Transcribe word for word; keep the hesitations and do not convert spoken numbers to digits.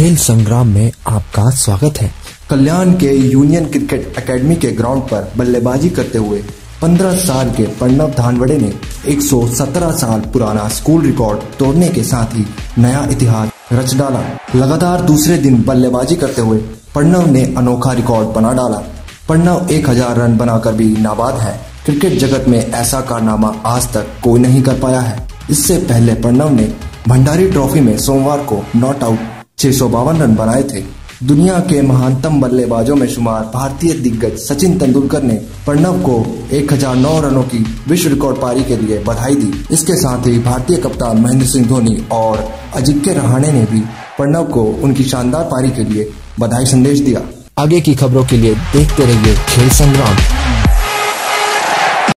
खेल संग्राम में आपका स्वागत है। कल्याण के यूनियन क्रिकेट एकेडमी के ग्राउंड पर बल्लेबाजी करते हुए पंद्रह साल के प्रणव धानवड़े ने एक सौ सत्रह साल पुराना स्कूल रिकॉर्ड तोड़ने के साथ ही नया इतिहास रच डाला। लगातार दूसरे दिन बल्लेबाजी करते हुए प्रणव ने अनोखा रिकॉर्ड बना डाला। प्रणव एक हजार रन बनाकर भी नाबाद है। क्रिकेट जगत में ऐसा कारनामा आज तक कोई नहीं कर पाया है। इससे पहले प्रणव ने भंडारी ट्रॉफी में सोमवार को नॉट आउट छह सौ बावन रन बनाए थे। दुनिया के महानतम बल्लेबाजों में शुमार भारतीय दिग्गज सचिन तेंदुलकर ने प्रणव को एक हजार नौ रनों की विश्व रिकॉर्ड पारी के लिए बधाई दी। इसके साथ ही भारतीय कप्तान महेंद्र सिंह धोनी और अजिंक्य रहाणे ने भी प्रणव को उनकी शानदार पारी के लिए बधाई संदेश दिया। आगे की खबरों के लिए देखते रहिए खेल संग्राम।